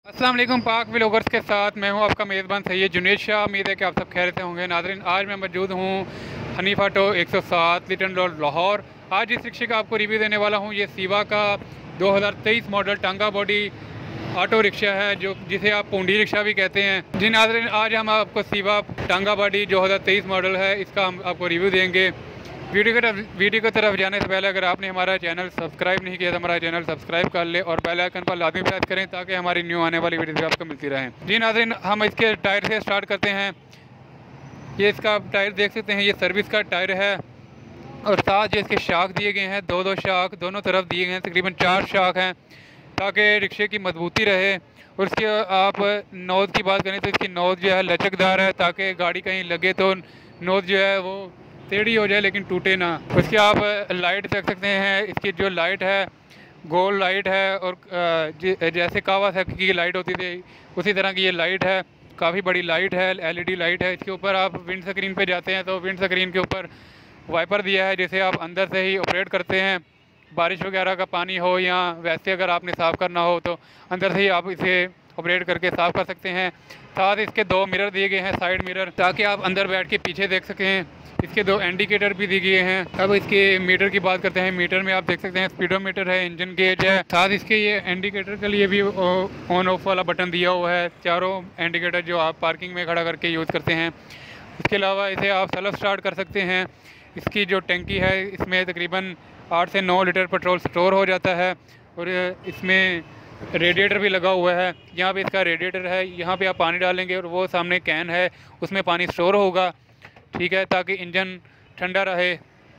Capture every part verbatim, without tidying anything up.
अस्सलाम वालेकुम पाक व्लॉगर्स के साथ मैं हूं आपका मेज़बान सैयद जुनेद शाह। उम्मीद है कि आप सब खैर से होंगे। नाज़रीन, आज मैं मौजूद हूं हनीफ ऑटो एक सौ सात लिटन रोड लाहौर। आज इस रिक्शे का आपको रिव्यू देने वाला हूं। ये सीवा का दो हज़ार तेईस मॉडल टांगा बॉडी ऑटो रिक्शा है, जो जिसे आप पूंडी रिक्शा भी कहते हैं। जी नाज़रीन, आज हम आपको सीवा टांगा बॉडी दो हज़ार तेईस मॉडल है, इसका हम आपको रिव्यू देंगे। वीडियो की तरफ वीडियो की तरफ जाने से पहले अगर आपने हमारा चैनल सब्सक्राइब नहीं किया तो हमारा चैनल सब्सक्राइब कर ले और बेल आइकन पर लाजमी प्रेस करें ताकि हमारी न्यू आने वाली वीडियो आपको मिलती रहें। जी नाज़रीन, हम इसके टायर से स्टार्ट करते हैं। ये इसका आप टायर देख सकते हैं, ये सर्विस का टायर है और साथ जो इसके शाख दिए गए हैं, दो दो शाख दोनों तरफ दिए गए हैं, तकरीबन चार शाख हैं ताकि रिक्शे की मजबूती रहे। और इसके आप नोज़ की बात करें तो इसकी नोज़ जो है लचकदार है ताकि गाड़ी कहीं लगे तो नोज़ जो है वो टेढ़ी हो जाए लेकिन टूटे ना। उसके आप लाइट देख सकते हैं, इसकी जो लाइट है गोल लाइट है और जैसे कावासाकी की लाइट होती थी उसी तरह की ये लाइट है। काफ़ी बड़ी लाइट है, एलईडी लाइट है। इसके ऊपर आप विंड स्क्रीन पे जाते हैं तो विंड स्क्रीन के ऊपर वाइपर दिया है जिसे आप अंदर से ही ऑपरेट करते हैं। बारिश वगैरह का पानी हो या वैसे अगर आपने साफ़ करना हो तो अंदर से ही आप इसे ऑपरेट करके साफ़ कर सकते हैं। साथ इसके दो मिरर दिए गए हैं, साइड मिरर, ताकि आप अंदर बैठ के पीछे देख सकें। इसके दो इंडिकेटर भी दिए गए हैं। अब इसके मीटर की बात करते हैं। मीटर में आप देख सकते हैं स्पीडोमीटर है, इंजन गेज है। साथ इसके ये इंडिकेटर के लिए भी ऑन ऑफ वाला बटन दिया हुआ है, चारों इंडिकेटर जो आप पार्किंग में खड़ा करके यूज़ करते हैं। इसके अलावा इसे आप सेल्फ स्टार्ट कर सकते हैं। इसकी जो टंकी है इसमें तकरीबन आठ से नौ लीटर पेट्रोल स्टोर हो जाता है और इसमें रेडिएटर भी लगा हुआ है। यहाँ पे इसका रेडिएटर है, यहाँ पे आप पानी डालेंगे और वो सामने कैन है उसमें पानी स्टोर होगा, ठीक है, ताकि इंजन ठंडा रहे।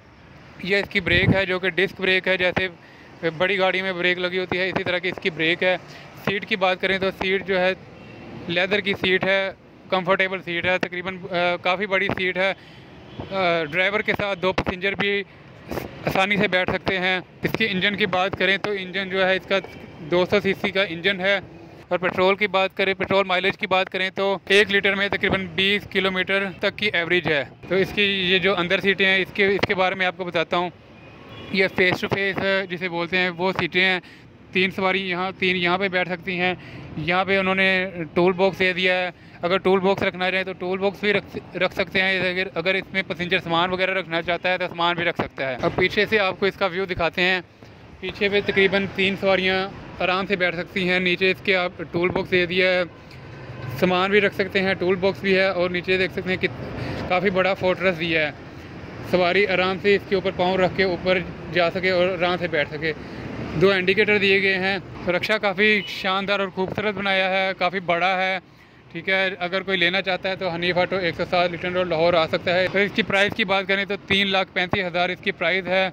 ये इसकी ब्रेक है जो कि डिस्क ब्रेक है, जैसे बड़ी गाड़ी में ब्रेक लगी होती है इसी तरह की इसकी ब्रेक है। सीट की बात करें तो सीट जो है लेदर की सीट है, कंफर्टेबल सीट है, तकरीबन काफ़ी बड़ी सीट है। ड्राइवर के साथ दो पैसेंजर भी आसानी से बैठ सकते हैं। इसकी इंजन की बात करें तो इंजन जो है इसका दो सौ सीसी का इंजन है। और पेट्रोल की बात करें, पेट्रोल माइलेज की बात करें तो एक लीटर में तकरीबन बीस किलोमीटर तक की एवरेज है। तो इसकी ये जो अंदर सीटें हैं इसके इसके बारे में आपको बताता हूँ। ये फेस टू फेस जिसे बोलते हैं वो सीटें हैं। तीन सवारी यहाँ तीन यहाँ पे बैठ सकती हैं। यहाँ पे उन्होंने टूल बॉक्स दे दिया है, अगर टूल बॉक्स रखना चाहें तो टूल बॉक्स भी रख रख सकते हैं। अगर अगर इसमें पैसेंजर सामान वगैरह रखना चाहता है तो सामान भी रख सकता है। अब पीछे से आपको इसका व्यू दिखाते हैं। पीछे पे तकरीबन तीन सवारियाँ आराम से बैठ सकती हैं। नीचे इसके आप टूल बॉक्स दे दिया है, सामान भी रख सकते हैं, टूल बॉक्स भी है। और नीचे देख सकते हैं कि काफ़ी बड़ा फोर्ट्रेस दिया है, सवारी आराम से इसके ऊपर पाँव रख के ऊपर जा सके और आराम से बैठ सके। दो इंडिकेटर दिए गए हैं। सुरक्षा काफ़ी शानदार और खूबसूरत बनाया है, काफ़ी बड़ा है, ठीक है। अगर कोई लेना चाहता है तो हनीफ ऑटो एक सौ सात लिटन रोड लाहौर आ सकता है। तो इसकी प्राइस की बात करें तो तीन लाख पैंतीस हज़ार इसकी प्राइस है।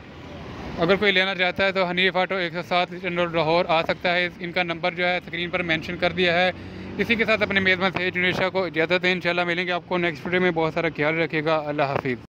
अगर कोई लेना चाहता है तो हनीफ ऑटो एक सौ सात लिटन रोड लाहौर आ सकता है। इनका नंबर जो है स्क्रीन पर मेंशन कर दिया है। इसी के साथ अपने मेज़बान सैयद जुनेद शाह को इजाज़त दें। इंशाल्लाह मिलेंगे आपको नेक्स्ट वीडियो में। बहुत सारा ख्याल रखिएगा। अल्लाह हाफिज़।